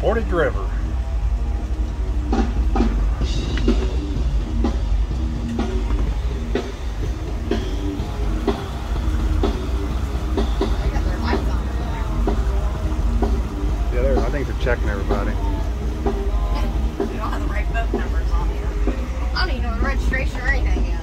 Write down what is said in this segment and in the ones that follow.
Portage River. Yeah, I think they're checking everybody. You don't have the right boat numbers on here. I don't even know what registration or anything is.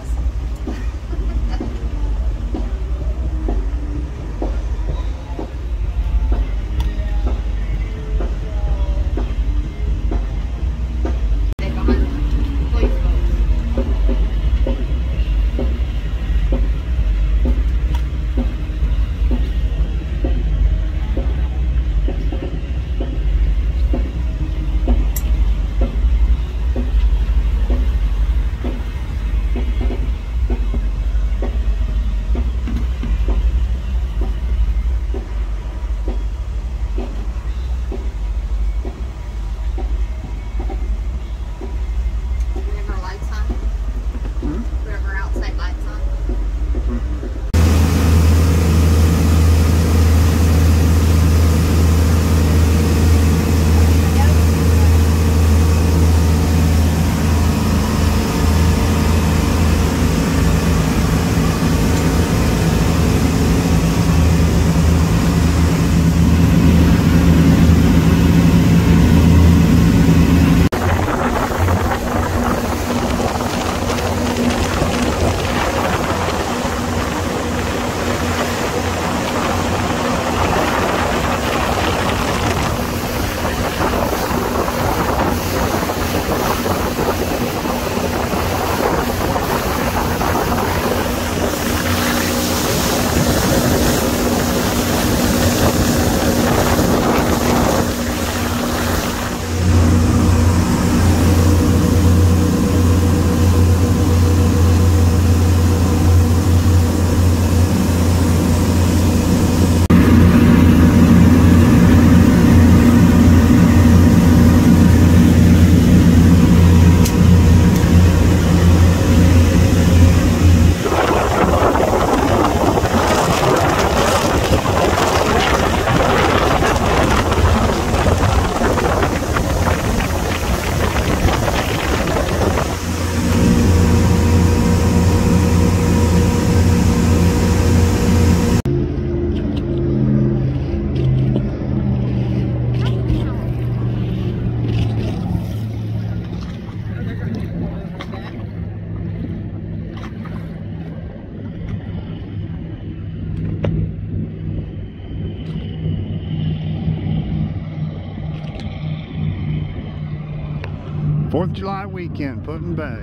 Fourth of July weekend, Put-in Bay.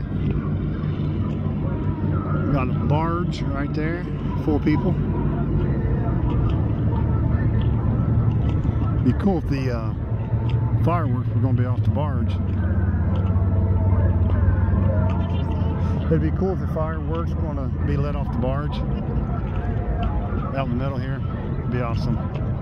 We got a barge right there, full of people. Be cool if the fireworks were going to be off the barge. It'd be cool if the fireworks were going to be let off the barge. Out in the middle here, it'd be awesome.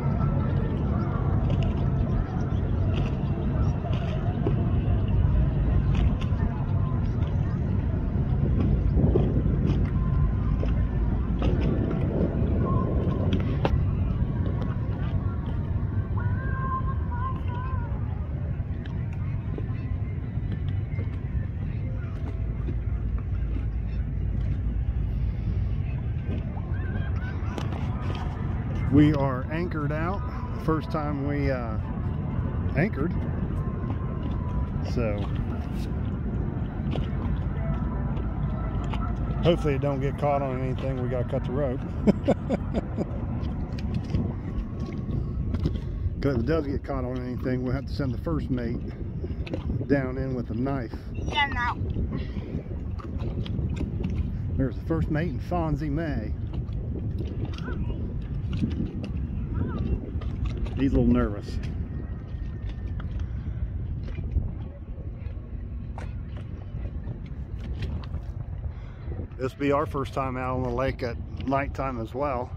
We are anchored out. First time we anchored. So hopefully it don't get caught on anything. We gotta cut the rope. Because if it does get caught on anything, we'll have to send the first mate down in with a knife. Yeah, no. There's the first mate and Fonzie May. He's a little nervous. This will be our first time out on the lake at nighttime as well.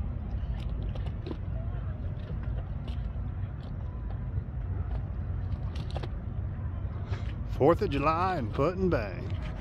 4th of July in Put-in Bay.